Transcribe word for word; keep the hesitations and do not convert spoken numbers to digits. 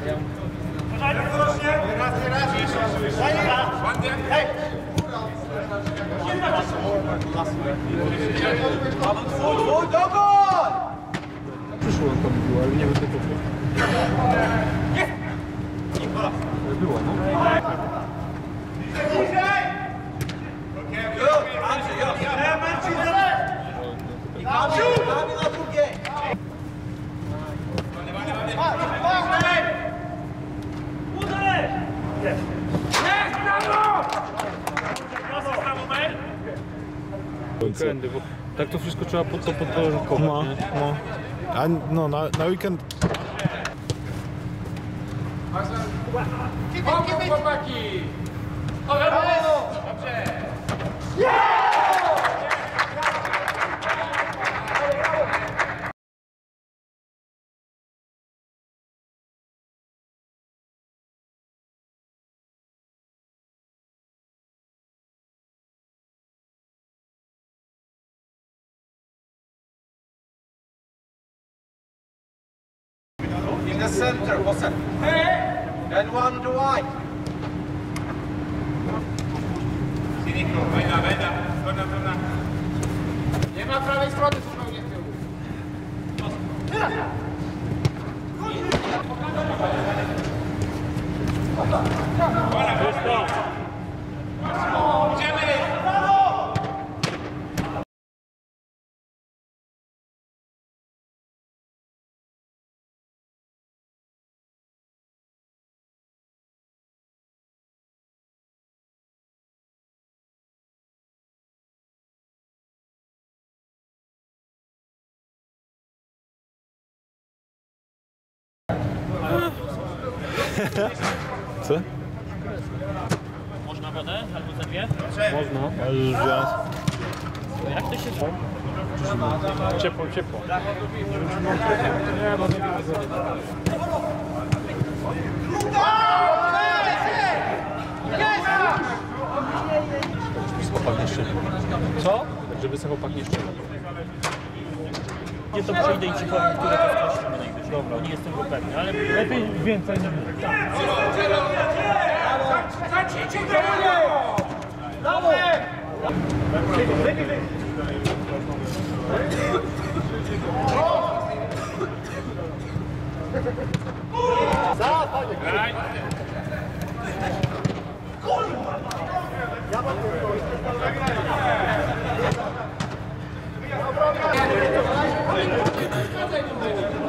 Przyszło on tam było, ale nie będę kupił. Było, no. Weekendy, bo tak to wszystko trzeba pod to podporządkować. No, no. A no, na, na weekend... Kibic, chłopaki! Dobrze! In the center, Bosen. And one to white. Siniko, wejda, wejda, strona, strona. Nie ma prawej strony zupełnie z tyłu. Idziemy! Co? Można wodę? Albo za dwie? Można. Możesz wziąć. Jak to się dzieje? Ciepło, ciepło. Pachnie szczerze. Co? Tak, żeby sobie pachnie szczerze. Gdzie to przejdę i ci powiem, które to spuścimy najwyżej. Dobra, nie jestem go pewny, ale Lepiej więcej nie mówię. Zacznijcie do mnie! Kurwa!